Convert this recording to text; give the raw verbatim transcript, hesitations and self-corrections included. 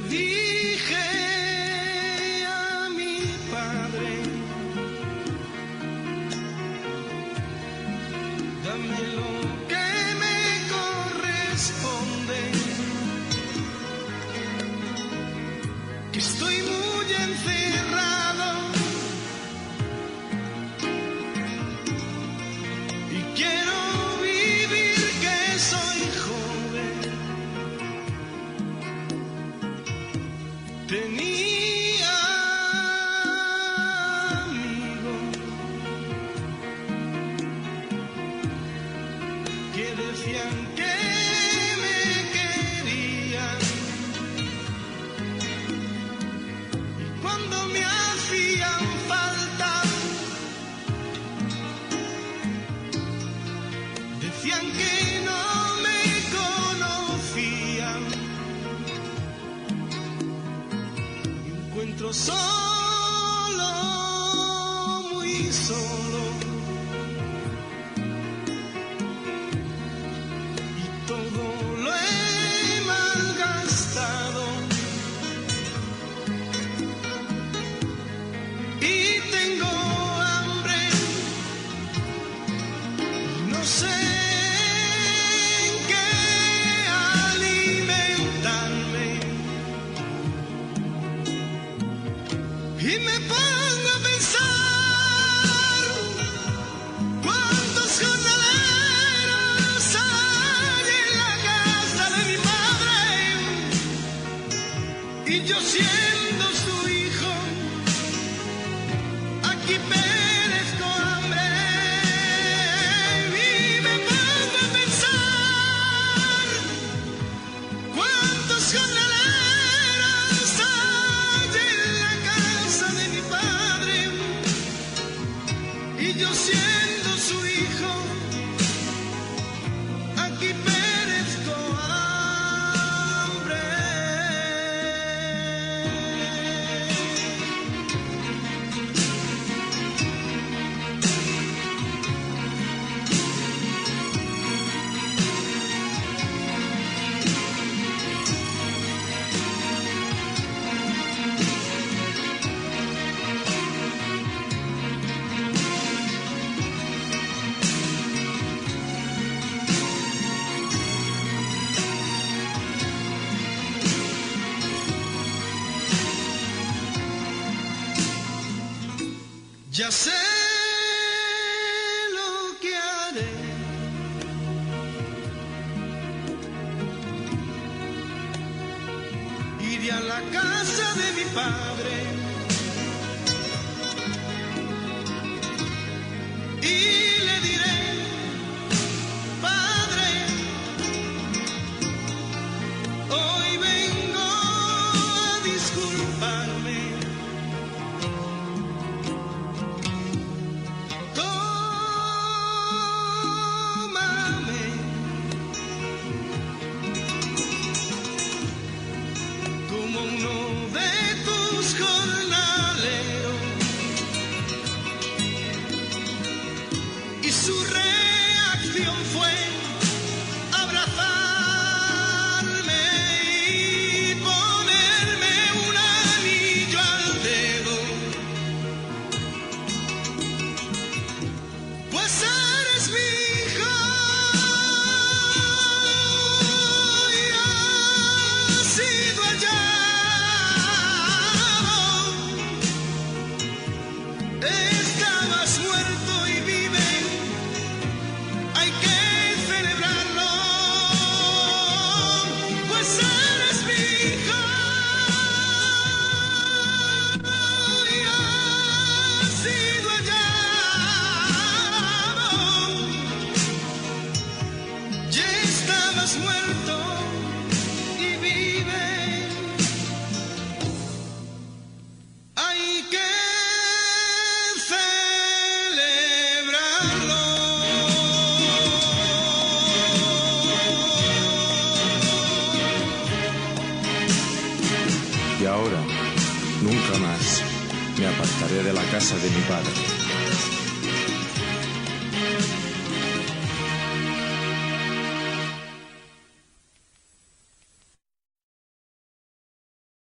dije a mi padre, dame lo que me corresponde, que estoy muy encerrado y quiero vivir, que soy joven. Tenía amigos que decían que me querían, y cuando me hacían falta decían que no me conocían. Encuentro solo, muy solo, y todo lo he malgastado, y tengo hambre, no sé en qué alimentarme, y me pongo a pensar cuántos jornaleros hay en la casa de mi madre, y yo siendo su hijo aquí perezco hambre, y me pongo a pensar cuántos jornaleros hay en la casa de mi padre, y yo siendo su hijo aquí perezco hambre. Ya sé lo que haré, iré a la casa de mi padre y le diré, padre, hoy vengo a disculparme. Como uno de tus jornaleros, y su reacción fue abrazarme y ponerme un anillo al dedo, pues eres mi hijo. Estabas muerto y vive, hay que celebrarlo, pues eres mi hijo y has sido hallado. Ya estabas muerto y vive, hay que y ahora nunca más me apartaré de la casa de mi padre.